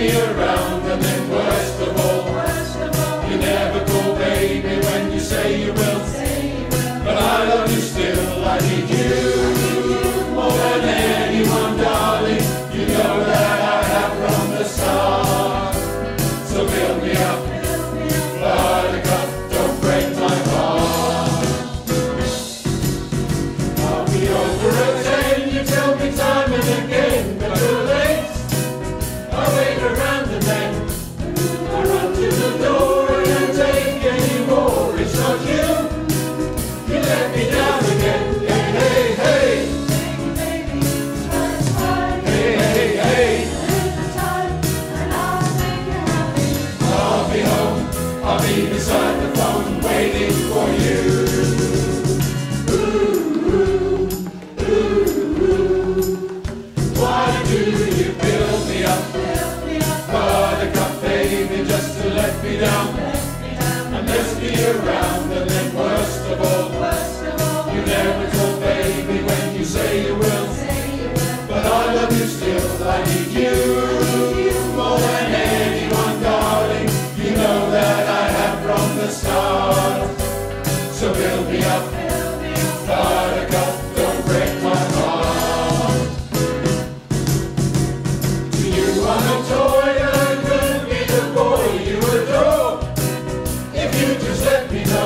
me around, and then worst of all, you never call baby when you say you will. But I love you still, I need you more than anyone, darling. You know that I have from the start. So build me up, buttercup, don't break my heart. I'll be over at 10, you tell me time and again, but too late. I wait around and then I run to the door and take any more. It's not you. You let me down again. Hey, hey, hey. Baby, let's fight. Hey, hey, hey. There's the time, and I'll make you happy. I'll be home. I'll be beside the phone waiting for you. Ooh, ooh, ooh, ooh. Why do you build me up? Buttercup, baby, just to let me down. And mess me around, and then worst of all, you never told baby when you say you will. But I love you still, I need you more than anyone, darling. You know that I have from the start. So build me up, buttercup, don't break my heart. To you I'm a toy, and I could be the boy you adore. If you just let me know